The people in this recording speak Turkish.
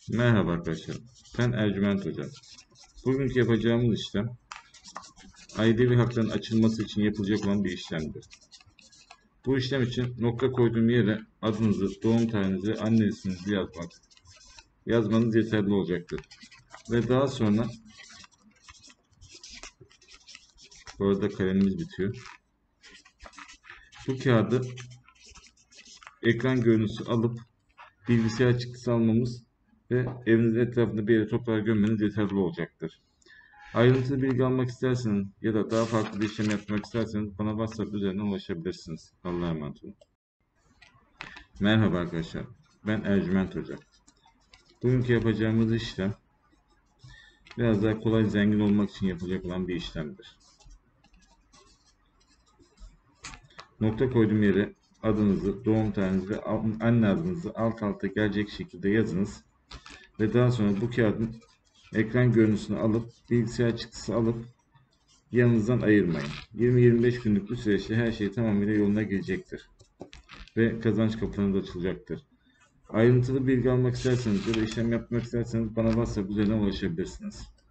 Merhaba arkadaşlar. Ben Ercüment Hoca. Bugünkü yapacağımız işlem ailevi hakların açılması için yapılacak olan bir işlemdir. Bu işlem için nokta koyduğum yere adınızı, doğum tarihinizi ve anne isminizi yazmanız yeterli olacaktır. Ve daha sonra bu arada kalemimiz bitiyor. Bu kağıdı ekran görüntüsü alıp bilgisayar çıktısı almamız ve evinizin etrafında bir yere toprağa gömmeniz yeterli olacaktır. Ayrıntılı bilgi almak isterseniz ya da daha farklı bir işlem yapmak isterseniz bana WhatsApp üzerinden ulaşabilirsiniz. Allah'a emanet olun. Merhaba arkadaşlar. Ben Ercüment Hoca. Bugünkü yapacağımız işlem biraz daha kolay zengin olmak için yapılacak olan bir işlemdir. Nokta koyduğum yere adınızı, doğum tarihinizi ve anne adınızı alt alta gelecek şekilde yazınız. Ve daha sonra bu kağıdın ekran görüntüsünü alıp bilgisayar çıktısı alıp yanınızdan ayırmayın. 20-25 günlük bu süreçte her şey tamamıyla yoluna girecektir. Ve kazanç kapılarınız açılacaktır. Ayrıntılı bilgi almak isterseniz ya da işlem yapmak isterseniz bana WhatsApp üzerinden ulaşabilirsiniz.